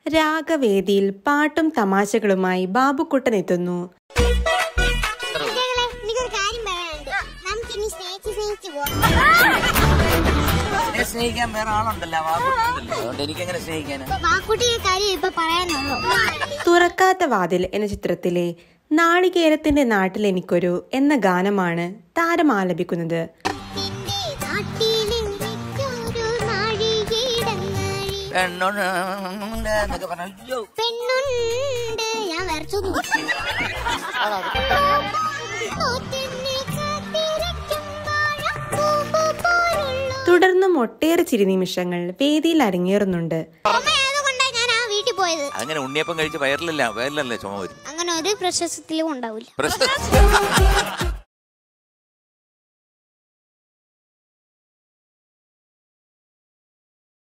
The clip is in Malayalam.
രാഗവേദിയിൽ പാട്ടും തമാശകളുമായി ബാബുക്കുട്ടൻ എത്തുന്നു. സ്നേഹിക്കാൻ വേറെ ആളുണ്ടല്ലോ, എനിക്കെങ്ങനെ സ്നേഹിക്കാന്? തുറക്കാത്ത വാതിൽ എന്ന ചിത്രത്തിലെ നാളികേരത്തിന്റെ നാട്ടിൽ എനിക്കൊരു എന്ന ഗാനമാണ് താരം ആലപിക്കുന്നത്. തുടർന്നും ഒട്ടേറെ ചിരി നിമിഷങ്ങൾ വേദിയിൽ അരങ്ങേറുന്നുണ്ട്. അങ്ങനെ ഉണ്ണിയപ്പം കഴിച്ച് വയറിലല്ലേ ചുമ വരും. അങ്ങനെ ഒരു പ്രശസ്തിയിലും ഉണ്ടാവില്ല.